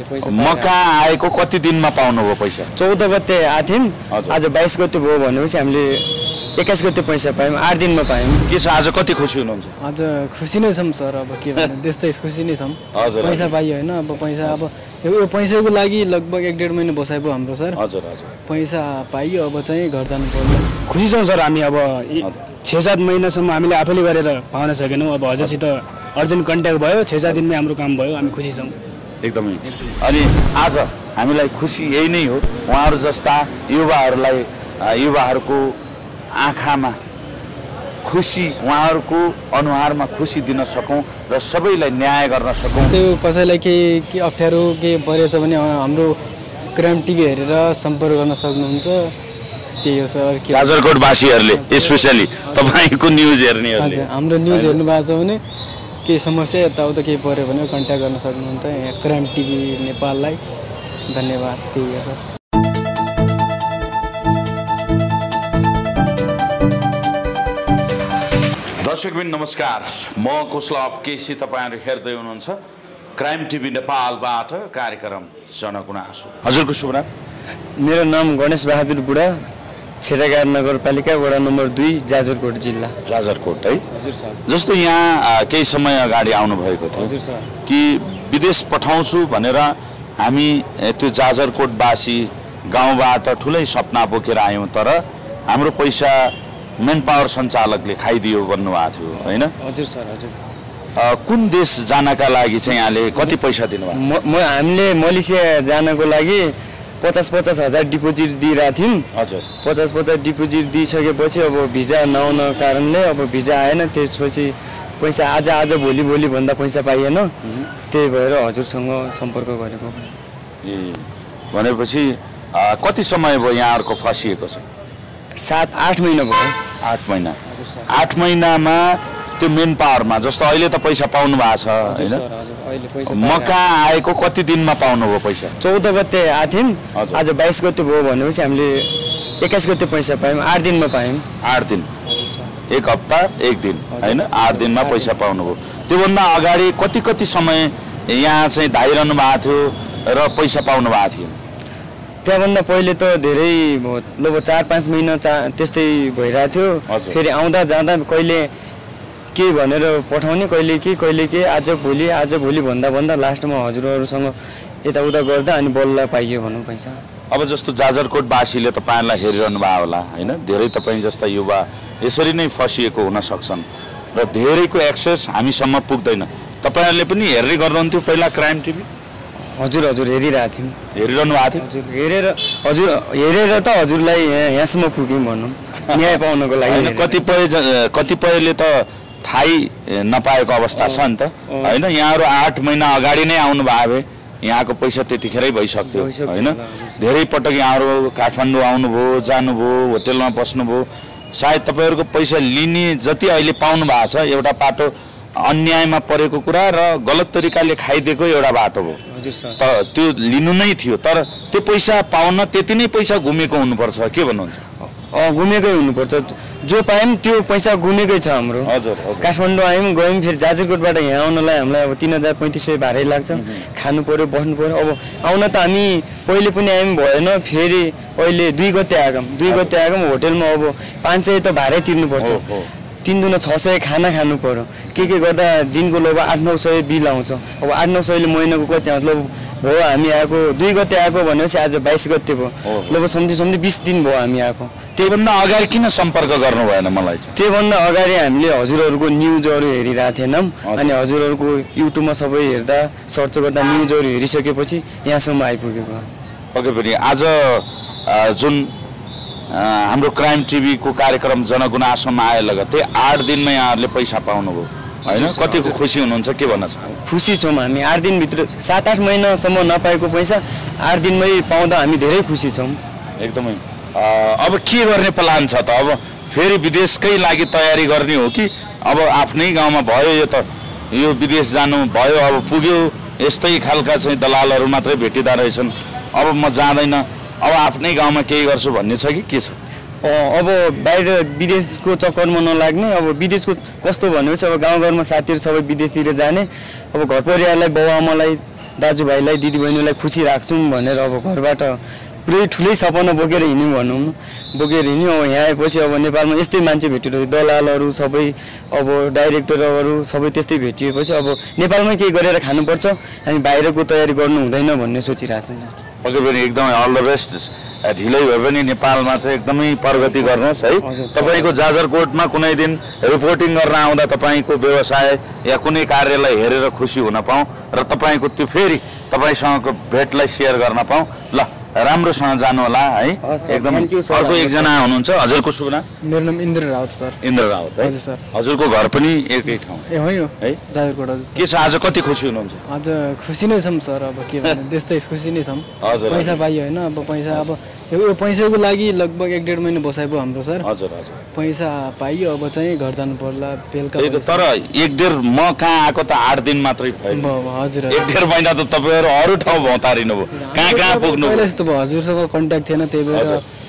पैसा मका आएको कति दिनमा पाउनुभयो पैसा 14 गते आथ्यौं आज 22 गते भयो भनेपछि हामीले 21 गते पैसा पायौं 8 दिनमा पायौं के छ आज कति खुसी हुनुहुन्छ आज खुसी नै छौं सर अब के भन्नु त्यस्तै खुसी नै छौं पैसा पाइयो हैन अब पैसा अब यो पैसाको लागि लगभग 1.5 महिना बसाइ भयो हाम्रो सर हजुर हजुर पैसा पाइयो अब चाहिँ घर जानु पर्यो खुसी छौं सर हामी अब 6-7 महिनासम्म हामीले आफैले गरेर पाउन सकेनौं अब हजुरसित अर्जेन्ट कन्ट्याक्ट भयो 6-7 दिनमै हाम्रो काम भयो हामी खुसी छौं एकदमै अनि आज हामीलाई खुसी यही नै हो उहाँहरु जस्ता युवाहरुको आँखामा खुसी उहाँहरुको अनुहारमा खुसी दिन सकौं र सबैलाई न्याय गर्न सकौं त्यो कसैलाई के अप्ठ्यारो के परेछ भने हाम्रो क्राइम टिभी हेरेर सम्पर्क गर्न सक्नुहुन्छ त्यही हो सर जाजरकोट वासीहरुले स्पेशली तपाईको न्यूज हेर्नेहरुले हाम्रो न्यूज हेर्नु भएको छ भने के समस्या यताउता केही पर्यो भने कन्ट्याक्ट गर्न सक्नुहुन्छ यहाँ क्राइम टिभी नेपाललाई धन्यवाद त्यही हो सर दर्शकबिन नमस्कार म कुशलभ केसी तपाईहरु हेर्दै हुनुहुन्छ क्राइम टिभी नेपालबाट कार्यक्रम जनगुनासो हजुरको शुभ नाम मेरो नाम गणेश बहादुर बुढा छेटागार नगरपालिका वडा नम्बर 2 जाजरकोट जिल्ला जाजरकोट है हजुर सर जस्तो यहाँ केही समय अगाडि आउनु भएको थियो हजुर सर कि विदेश पठाउँछु भनेर हामी त्यो जाजरकोटवासी गाउँबाट ठुलै सपना बोकेर आयौं तर हाम्रो पैसा मेन पावर सञ्चालकले खाइदियो भन्नुभएको थियो हैन हजुर सर हजुर कुन देश जानका लागि चाहिँ यहाँले कति पैसा दिनुभयो हामीले मलेसिया जानको लागि 50-50 हजार डिपोजिट दिइरा थियौं हजुर 50-50 डिपोजिट दिइसकेपछि अब भिजा नआउन कारणले अब भिजा आएन त्यसपछि पैसा आज भोलि भन्दा पैसा पाइएन त्यही भएर हजुरसँग सम्पर्क गरेको ए भनेपछि कति समय भयो यहाँहरुको फसिएको छ 7-8 महिना भयो 8 महिना 8 महिनामा त्यो मेन पावरमा जस्तो अहिले त पैसा पाउनु भएको छ हैन मका आएको कति दिनमा पाउनुभयो पैसा 14 गते आथ्यौं आज 22 गते भयो भनेपछि हामीले 21 गते पैसा पायौं 8 दिनमा पायौं 8 दिन एक हप्ता एक दिन हैन 8 दिनमा पैसा पाउनुभयो त्योभन्दा अगाडि कति समय यहाँ चाहिँ धाइरहनु भएको थियो र पैसा पाउनु भएको थियो त्यहाँभन्दा पहिले त धेरै लगभग 4-5 महिना त्यस्तै भइरहेको थियो फेरि आउँदा जाँदा कहिले के भनेर पठाउने कहिले के आज भोलि भन्दा लास्टमा हजुरहरुसँग यताउता गर्दा अनि बल्ल पाइयो भनौं पैसा अब जस्तो जाजरकोटवासीले तपाईहरुलाई हेरिरहनु भयो होला हैन धेरै तपाई जस्ता युवा यसरी नै फसिएको हुन सक्छन् र धेरैको एक्सेस हामीसम्म पुग्दैन तपाईहरुले पनि हेर्दै गर्नुहुन्थ्यो पहिला क्राइम टिभी हजुर हेरिरहेको थियौं हेरिरहनु भएको थियो हेरेर त हजुरलाई यहाँसम्म पुग्यौं भनौं न्याय पाउनको लागि कतिपयले त थाहै नपाएको अवस्था छ नि त हैन यहाँहरु 8 महिना अगाडि नै आउनु भयो भए यहाँको पैसा त्यतिखेरै भइसक्थ्यो हैन धेरै पटक यहाँहरु काठमाडौँ आउनुभयो जानुभयो होटलमा बस्नुभयो सायद तपाईहरुको पैसा लिने जति अहिले पाउनु भएको छ एउटा पाटो अन्यायमा परेको कुरा र गलत तरिकाले खाइदिएको एउटा बाटो हो हजुर सर त त्यो लिनु नै थियो तर त्यो पैसा पाउन त्यति नै पैसा घुमेको हुनुपर्छ के भन्नुहुन्छ घुमेकै हुनुपर्छ जो पायौं त्यो पैसा घुमेकै छ हाम्रो हजुर काठमाडौँ आयौं गयौं फेरि जाजरकोटबाट यहाँ आउनलाई हामीलाई अब 3500 भाडै लाग्छ खानु पर्यो बस्नु पर्यो अब आउन त हामी पहिले पनि आयौं भएन फेरि अहिले 2 गते आगम होटलमा अब 500 त भाडै तिर्नु पर्छ 3 दुना 600 खाना खानु पर्यो के गर्दा दिनको लगभग 800-900 बिल आउँछ अब 800-900 ले महिनाको कति आउँछ भयो हामी आएको 2 गते आएको भनेपछि आज 22 गते भयो लगभग सम्झी 20 दिन भयो हामी आएको त्योभन्दा अगाडि किन सम्पर्क गर्नु भएन मलाई त्योभन्दा अगाडि हामीले हजुरहरुको न्यूजहरु हेरिरहेको थिएनौं अनि हजुरहरुको युट्युबमा सबै हेर्दा सर्च गर्दा न्यूजहरु हेरिसकेपछि यहाँसम्म आइपुगेको पक्कै पनि आज जुन हाम्रो क्राइम टिभी को कार्यक्रम जनगुनासोमा आए लगतै 8 दिनमै यहाँहरुले पैसा पाउनुभयो हैन कतिको खुसी हुनुहुन्छ के भन्न चाहनुहुन्छ खुसी छौं हामी 8 दिन भित्र 7-8 महिनासम्म नपाएको पैसा 8 दिनमै पाउँदा हामी धेरै खुसी छौं एकदमै अब के गर्ने प्लान छ त अब फेरि विदेशकै लागि तयारी गर्ने हो कि अब आफ्नै गाउँमा भयो यो विदेश जानु भयो अब पुग्यो यस्तै खालका चाहिँ दलालहरु मात्रै भेटिदा रहेछन् अब म जाँदैन अब आफ्नै गाउँमा केही गर्छु भन्ने छ कि के छ अब बाहिर विदेशको चक्करमा नलाग्ने अब विदेशको कस्तो भनेपछि अब गाउँघरमा साथीहरु सबै विदेशतिर जाने अब घर परिवारलाई बाउ आमालाई दाजुभाइलाई दिदीबहिनीलाई खुसी राख्छौँ भनेर अब घरबाट पुरै ठुलै सपना बोकेर हिँड्यौँ भनौँ न, बोकेर हिँड्यौँ। अब यहाँ आएपछि अब नेपालमा यस्तै मान्छे भेटिरहेको दलालहरू सबै अब डाइरेक्टरहरू सबै त्यस्तै भेटिएपछि अब नेपालमै केही गरेर खानुपर्छ, हामी बाहिरको तयारी गर्नु हुँदैन भन्ने सोचिरहेको छौँ। पक्कै पनि एकदमै अल द बेस्ट। ढिलै भए पनि नेपालमा चाहिँ एकदमै प्रगति गर्नुहोस् है। तपाईँको जाजरकोटमा कुनै दिन रिपोर्टिङ गर्न आउँदा तपाईँको व्यवसाय या कुनै कार्यलाई हेरेर खुसी हुन पाऊँ र तपाईँको त्यो फेरि तपाईँसँगको भेटलाई सेयर गर्न पाऊँ। ल राम्रोसँग जानु होला है। एकदमै अर्को एकजना हुनुहुन्छ, हजुरको शुभ नाम? मेरो नाम इन्द्र राउत सर। इन्द्र राउत है हजुर सर। हजुरको घर पनि एकै ठाउँ हो है जाजरकोट? हजुर। के छ आज कति खुसी हुनुहुन्छ? आज खुसी नै छौँ सर, अब के भन्नु त्यस्तै खुसी नै छौँ। हजुर पैसा पाइयो होइन, अब पैसा अब यो पैसाको लागि लगभग 1.5 महिना बसाइ भयो हाम्रो सर। हजुर हजुर पैसा पाइयो, अब चाहिँ घर जानु पर्ला बेलुका। तर 1.5 म कहाँ आएको त 8 दिन मात्रै भयो। हजुर 1.5 महिना त तपाईँहरू अरू ठाउँ भौतारिनु भयो, कहाँ पुग्नु? पहिला यस्तो भयो, हजुरसँग कन्ट्याक्ट थिएन, त्यही भएर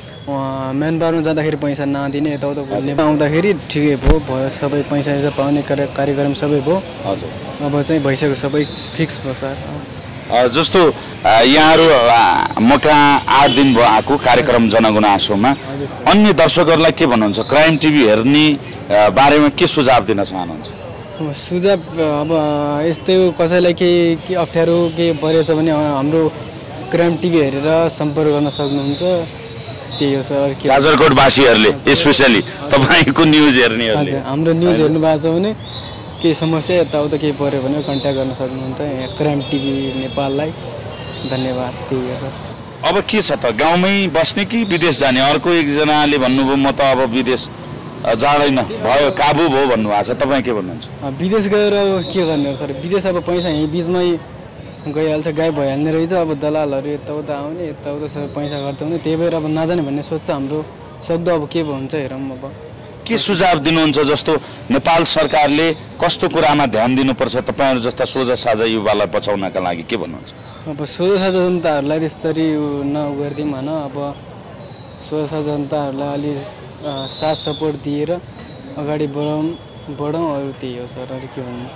म्यान पावरमा जाँदाखेरि पैसा नदिने, यताउता घुम्ने आउँदाखेरि ठिकै भयो सबै पैसा पाउने कार्यक्रम सबै भयो। हजुर अब चाहिँ भइसक्यो सबै फिक्स भयो सर। जस्तो यहाँहरू म कहाँ 8 दिन भयो आएको कार्यक्रम जनगुनासोमा, अन्य दर्शकहरूलाई के भन्नुहुन्छ? क्राइम टिभी हेर्ने बारेमा के सुझाव दिन चाहनुहुन्छ? सुझाव अब यस्तै कसैलाई के अप्ठ्यारो के परेछ भने हाम्रो क्राइम टिभी हेरेर सम्पर्क गर्न सक्नुहुन्छ। त्यही हो सर। जाजरकोटवासीहरूले स्पेसली तपाईँको न्युज हेर्नेहरूले हाम्रो न्युज हेर्नु भएको छ भने केही समस्या यताउता केही पऱ्यो भने कन्ट्याक्ट गर्न सक्नुहुन्छ यहाँ क्राइम टिभी नेपाललाई। धन्यवाद। त्यही हो सर। अब के छ त, गाउँमै बस्ने कि विदेश जाने? अर्को एकजनाले भन्नुभयो म त अब विदेश जाँदैन भयो, काबु भयो भन्नुभएको छ, तपाईँ के भन्नुहुन्छ? विदेश गएर अब के गर्ने सर, विदेश अब पैसा यहीँ बिचमै गइहाल्छ, गायब भइहाल्ने रहेछ। अब दलालहरू यताउता आउने, यताउता सबै पैसा खर्चाउने, त्यही भएर अब नजाने भन्ने सोच छ हाम्रो। सक्दो अब के हुन्छ हेरौँ। अब के सुझाव दिनुहुन्छ? जस्तो नेपाल सरकारले कस्तो कुरामा ध्यान दिनुपर्छ तपाईँहरू जस्ता सोझा साझा युवालाई बचाउनका लागि के भन्नुहुन्छ? अब सोझा साझा जनताहरूलाई त्यसरी नगरिदिउँ होइन, अब सोझा साझा जनताहरूलाई अलि साथ सपोर्ट दिएर अगाडि बढौँ अरू त्यही हो सर। अरू के भन्नु?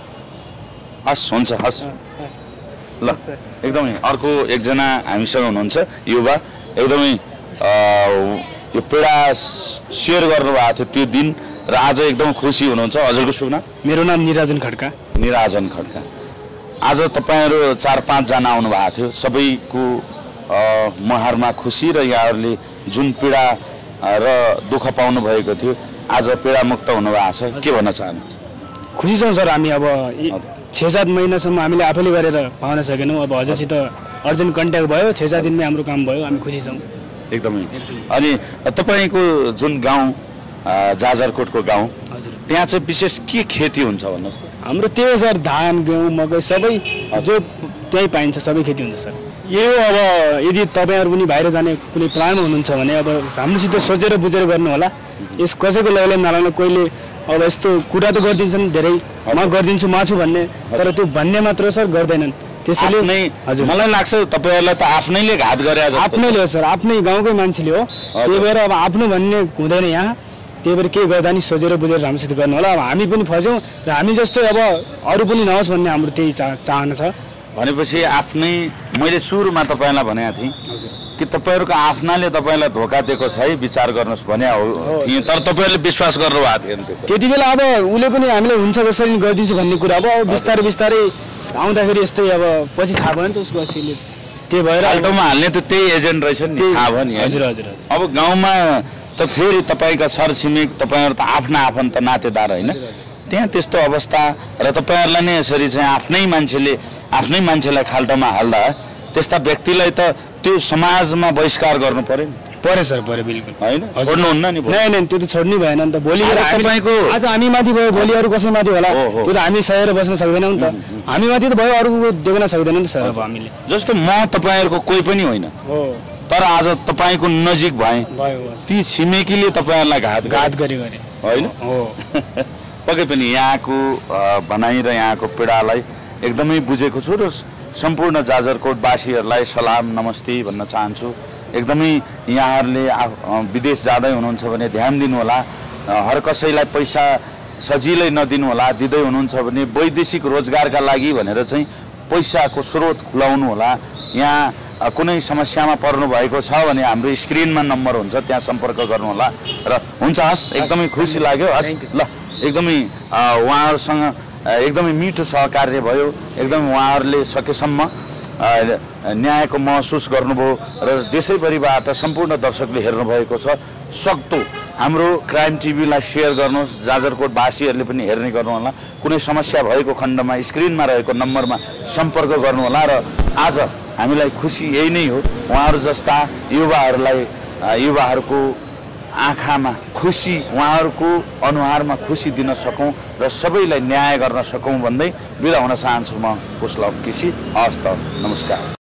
हस् हुन्छ, हस् ल एकदमै। अर्को एकजना हामीसँग हुनुहुन्छ युवा, एकदमै यो पीडा सेयर गर्नुभएको थियो त्यो दिन र आज एकदम खुसी हुनुहुन्छ। हजुरको शुभ नाम? मेरो नाम निराजन खड्का। निराजन खड्का। आज तपाईँहरू 4-5 जना आउनु भएको थियो, सबैको मुहारमा खुसी र यहाँहरूले जुन पीडा र दुःख पाउनु भएको थियो आज पीडामुक्त हुनुभएको छ, के भन्न चाहनुहुन्छ? खुसी छौँ सर। हामी अब 6-7 महिनासम्म हामीले आफैले गरेर पाउन सकेनौँ। अब हजुरसित अर्जेन्ट कन्ट्याक्ट भयो, 6-7 दिनमै हाम्रो काम भयो, हामी खुसी छौँ एकदमै। अनि तपाईँको जुन गाउँ जाजरकोटको गाउँ, त्यहाँ चाहिँ विशेष के खेती हुन्छ भन्नुहोस् त? हाम्रो त्यही हो सर, धान गहुँ मकै सबै जो त्यहीँ पाइन्छ सबै खेती हुन्छ सर। यो अब यदि तपाईँहरू पनि बाहिर जाने कुनै प्लानमा हुनुहुन्छ भने अब राम्रोसित सोचेर बुझेर गर्नु होला। यस कसैको लगेर नलाउनु। कोहीले अब यस्तो कुरा त गरिदिन्छन् धेरै, म गरिदिन्छु म छु भन्ने, तर त्यो भन्ने मात्र सर गर्दैनन्। त्यसैले हजुर मलाई लाग्छ तपाईँहरूलाई त आफ्नैले घात गरे। आफ्नैले हो सर, आफ्नै गाउँकै मान्छेले हो। त्यही भएर अब आफ्नो भन्ने हुँदैन यहाँ। त्यही भएर के गर्दा नि सोचेर बुझेर राम्रोसित गर्नु होला। अब हामी पनि फस्यौँ र हामी जस्तै अब अरू पनि नहोस् भन्ने हाम्रो त्यही चाहना छ। भनेपछि आफ्नै, मैले सुरुमा तपाईँलाई भनेको थिएँ कि तपाईँहरूको आफ्नाले तपाईँलाई धोका दिएको छ है, विचार गर्नुहोस् भने थिएँ, तर तपाईँहरूले विश्वास गर्नुभएको थिएन त्यति बेला। अब उसले पनि हामीले हुन्छ जसरी गरिदिन्छु भन्ने कुरा अब बिस्तारै बिस्तारै आउँदाखेरि यस्तै अब पछि थाहा भयो नि त उसको असली। त्यही भएर अल्टोमा हाल्ने त त्यही एजेन्ट रहेछ नि, थाहा भयो नि। हजुर हजुर। अब गाउँमा त फेरि तपाईँका छरछिमेक तपाईँहरू त आफ्ना आफन्त नातेदार होइन, त्यहाँ त्यस्तो अवस्था र तपाईँहरूलाई नै यसरी चाहिँ आफ्नै मान्छेलाई खाल्टोमा हाल्दा त्यस्ता व्यक्तिलाई त त्यो समाजमा बहिष्कार गर्नु पर्यो नि? पर्यो सर, पर्यो बिल्कुल। होइन छोड्नुहुन्न नि? नै त्यो त छोड्नै भएन नि त। भोलि तपाईँको आज हामी माथि भयो, भोलि अरू कसै माथि होला, त्यो त हामी सहेर बस्न सक्दैनौँ नि त। हामी माथि त भयो, अरूको देख्न सक्दैनौँ नि सर। अब हामीले जस्तो म तपाईँहरूको कोही पनि होइन, तर आज तपाईँको नजिक भए ती छिमेकीले तपाईँहरूलाई घात गरे होइन? पक्कै पनि यहाँको भनाइ र यहाँको पीडालाई एकदमै बुझेको छु र सम्पूर्ण जाजरकोटवासीहरूलाई सलाम नमस्ते भन्न चाहन्छु। एकदमै यहाँहरूले विदेश जाँदै हुनुहुन्छ भने ध्यान दिनु होला। हर कसैलाई पैसा सजिलै नदिनु होला। दिँदै हुनुहुन्छ भने वैदेशिक रोजगारका लागि भनेर चाहिँ पैसाको स्रोत खुलाउनु होला। यहाँ कुनै समस्यामा पर्नु भएको छ भने हाम्रो स्क्रिनमा नम्बर हुन्छ, त्यहाँ सम्पर्क गर्नु होला। र हुन्छ, हस्, एकदमै खुसी लाग्यो। हस् ल, एकदमै उहाँहरूसँग एकदमै मिठो सहकार्य भयो। एकदमै उहाँहरूले सकेसम्म न्यायको महसुस गर्नुभयो र देशैभरिबाट सम्पूर्ण दर्शकले हेर्नुभएको छ। सक्दो हाम्रो क्राइम टिभीलाई सेयर गर्नुहोस्, जाजरकोटवासीहरूले पनि हेर्ने गर्नुहोला। कुनै समस्या भएको खण्डमा स्क्रिनमा रहेको नम्बरमा सम्पर्क गर्नुहोला। र आज हामीलाई खुसी यही नै हो, उहाँहरू जस्ता युवाहरूको आँखामा खुसी, उहाँहरूको अनुहारमा खुसी दिन सकौँ र सबैलाई न्याय गर्न सकौँ भन्दै बिदा हुन चाहन्छु म कुशलभ केसी। हवस् त, नमस्कार।